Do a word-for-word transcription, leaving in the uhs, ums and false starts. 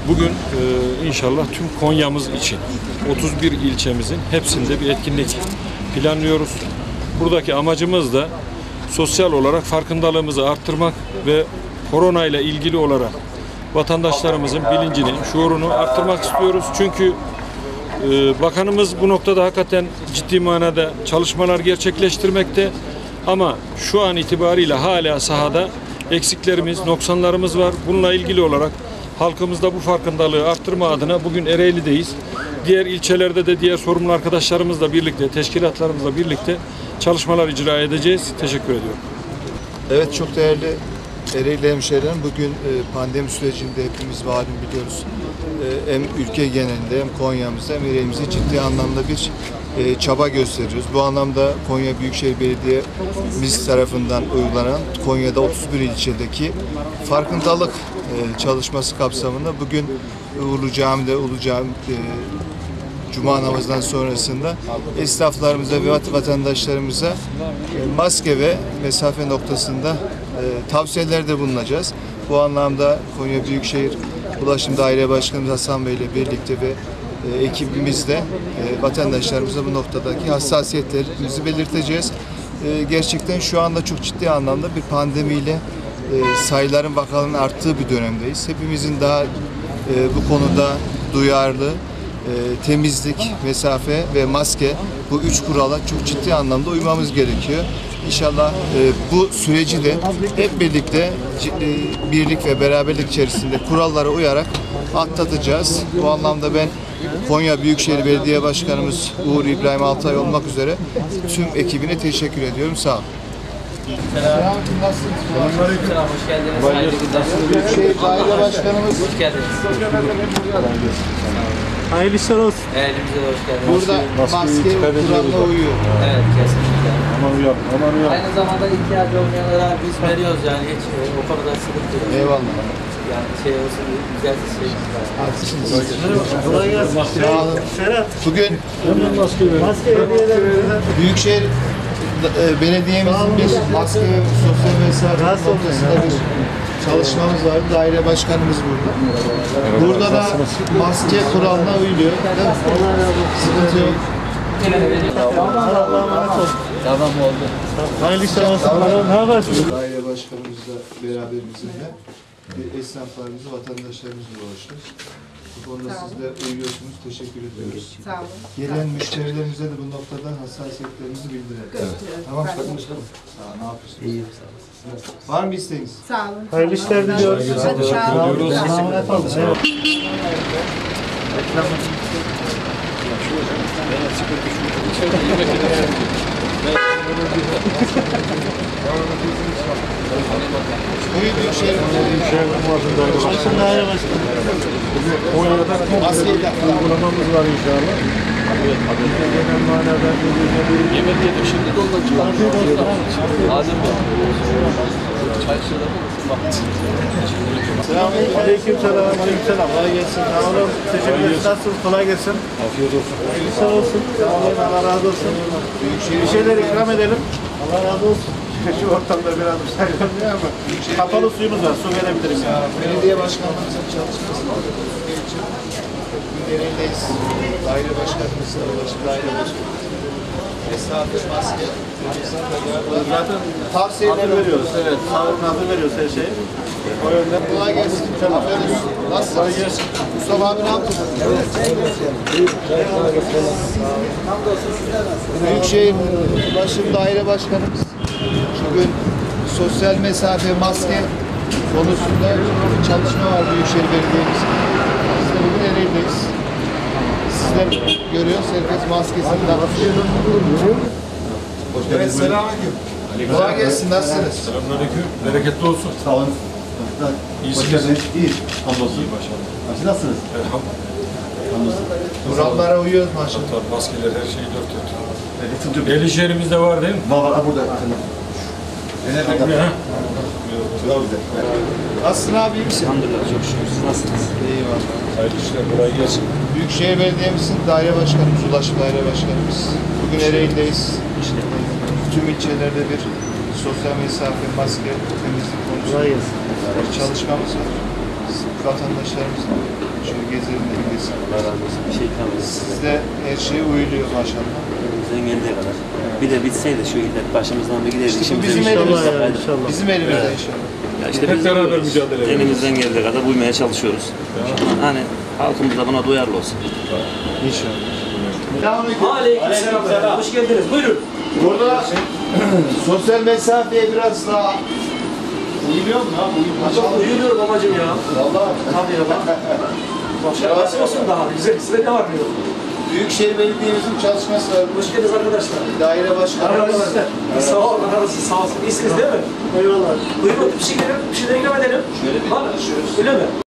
Bugün e, inşallah tüm Konya'mız için otuz bir ilçemizin hepsinde bir etkinlik planlıyoruz. Buradaki amacımız da sosyal olarak farkındalığımızı arttırmak ve korona ile ilgili olarak vatandaşlarımızın bilincini, şuurunu arttırmak istiyoruz. Çünkü e, bakanımız bu noktada hakikaten ciddi manada çalışmalar gerçekleştirmekte. Ama şu an itibariyle hala sahada eksiklerimiz, noksanlarımız var. Bununla ilgili olarak halkımızda bu farkındalığı arttırma adına bugün Ereğli'deyiz. Diğer ilçelerde de diğer sorumlu arkadaşlarımızla birlikte, teşkilatlarımızla birlikte çalışmalar icra edeceğiz. Teşekkür ediyorum. Evet, çok değerli Ereğli hemşehrilerim, bugün pandemi sürecinde hepimiz malum biliyoruz. Hem ülke genelinde hem Konya'mızda hem Ereğli'mizde ciddi anlamda bir çaba gösteriyoruz. Bu anlamda Konya Büyükşehir Belediye'miz tarafından uygulanan Konya'da otuz bir ilçedeki farkındalık çalışması kapsamında bugün Ulu Cami'de, Ulu Cami Cuma namazından sonrasında esnaflarımıza ve vatandaşlarımıza maske ve mesafe noktasında tavsiyelerde bulunacağız. Bu anlamda Konya Büyükşehir Ulaşım Daire Başkanımız Hasan Bey ile birlikte ve ekibimizle vatandaşlarımıza bu noktadaki hassasiyetlerimizi belirteceğiz. Gerçekten şu anda çok ciddi anlamda bir pandemiyle sayıların vakanın arttığı bir dönemdeyiz. Hepimizin daha bu konuda duyarlı, temizlik, mesafe ve maske, bu üç kurala çok ciddi anlamda uymamız gerekiyor. İnşallah bu süreci de hep birlikte birlik ve beraberlik içerisinde kurallara uyarak atlatacağız. Bu anlamda ben Konya Büyükşehir Belediye Başkanımız Uğur İbrahim Altay olmak üzere tüm ekibine teşekkür ediyorum. Sağ olun. Selam. Selam, hoş geldiniz. Hayırlı günler. Büyükşehir Daire Başkanımız. Hoş geldiniz. Hayırlı işler olsun. Elimize de hoş geldiniz. Burada maske kuralına uyuyor. Evet, kesinlikle. Aman uyalım, aman uyalım. Aynı zamanda ihtiyacı olmayanlara biz veriyoruz yani hiç e, o konuda sıkıntı yok. Eyvallah. Yani şey olsun, güzel bir şey. Haklısınız. Kolay gelsin. Sağ olun. Serhat. Bugün Maske hediyeler. Büyükşehir e, Belediye'mizin bir maske ve sosyal mesafe noktasında bir çalışmamız var. Daire başkanımız burada. Burada da maske kuralına uyuluyor. Sıkıntı yok. Allah'a emanet olun. Tamam oldu. Hayırlı işler olsun. Ne yaparsınız? Daire başkanımızla beraber bizimle esnaflarımızı, vatandaşlarımızla ulaştık. Bu konuda siz de uyuyorsunuz. Teşekkür ediyoruz. Sağ olun. Gelen müşterilerimize de bu noktada hassasiyetlerimizi bildirelim. Evet. Tamam. Sağ ol. Ne yapıyorsunuz? İyiyim. Var mı isteğiniz? Sağ olun. Hayırlı işler diliyoruz. Hadi sağ olun. Allah'a emanet olun. Evet. Koyu Büyükşehir Çalışın daire başkanı. Konya'da maskeyi takılan uygulamamız var inşallah. Genel manada yemek yedik şimdi de ondan çıkartıyoruz. Adem Bey. Çay şurada mı? Selamünaleyküm. Aleykümselam. Aleykümselam. Kolay gelsin. Sağ olun. Teşekkür ederiz. Nasılsınız? Kolay gelsin. Afiyet olsun. Hayırlı işler olsun. Sağ olun. Allah razı olsun. Bir şeyler ikram edelim. Allah razı olsun. Şu ortamda biraz müsaade ama kapalı suyumuz var. Su verebiliriz. Ya, belediye başkanımızın çalışması günlerindeyiz. Daire başkanımızla ulaşım daire başkanımız. Mesafe, maske, Zaten tavsiyeler veriyoruz. Evet. Sağlık hazır veriyoruz her şeyi. O yönden kolay gelsin. Nasılsınız? Kolay gelsin. Mustafa abi ne yaptınız? Büyükşehir Ulaşım Daire Başkanımız bugün sosyal mesafe, maske konusunda bir çalışma var Büyükşehir Belediye'mizin. Biz de bugün Ereğli'deyiz. Sizler görüyoruz, herkes maskesini takmış. Evet, selamünaleyküm. Kolay gelsin, nasılsınız? Selamünaleyküm. Bereketli olsun. Sağ olun. İyisiniz. İyi. Hamdolsun. İyi başarılı. Siz nasılsınız? Elhamdülillah. Kurallara uyuyoruz maşallah. Tabii maskeler her şeyi dört dört. Evet, Eli şehrimizde var değil mi? var var burada. Nerede? Ha? Nasılsın abi? İyi misin? Elhamdülillah, çok şükür. Siz nasılsınız? Eyvallah. Hayırlı işler, kolay gelsin. Büyükşehir Belediye'mizin daire başkanımız, Ulaşım Daire Başkanımız. Bugün Ereğli'deyiz. Tüm ilçelerde bir sosyal mesafe, maske, temizlik konusunda bir çalışmamız var. vatandaşlarımızın şöyle gezelim de bilirsin. Allah razı olsun. Bir şey ikram edin. Sizde her şey uyuluyor maşallah. Elimizden geldiği kadar. Bir de bitseydi şu illet başımızdan bir giderdi. İşte bu İşimize bizim bir şey elimizde. olsaydı. inşallah. Bizim elimizde inşallah. Ya işte Hep biz de beraber uyuyoruz. mücadele ediyoruz. Elimizden geldiği kadar uymaya çalışıyoruz. Hani halkımız da buna duyarlı olsun. İnşallah. Aleykümselam. Hoş geldiniz. Buyurun. Burada sosyal mesafeye biraz daha uyuluyor mu ya? Çok uyuyorum babacım ya. Vallahi Tabii ya bak. Başka nasıl olsun daha güzel. Size ne var diyor. Büyükşehir Belediye'mizin çalışması var. Hoş geldiniz arkadaşlar. Daire başkanı. Arkadaşlar. Sağ olun. Arkadaşlar sağ olsun. İyisiniz değil mi? Eyvallah. Buyurun bir şey, bir şeyler ikram edelim. Şöyle bir Bak, konuşuyoruz. öyle mi?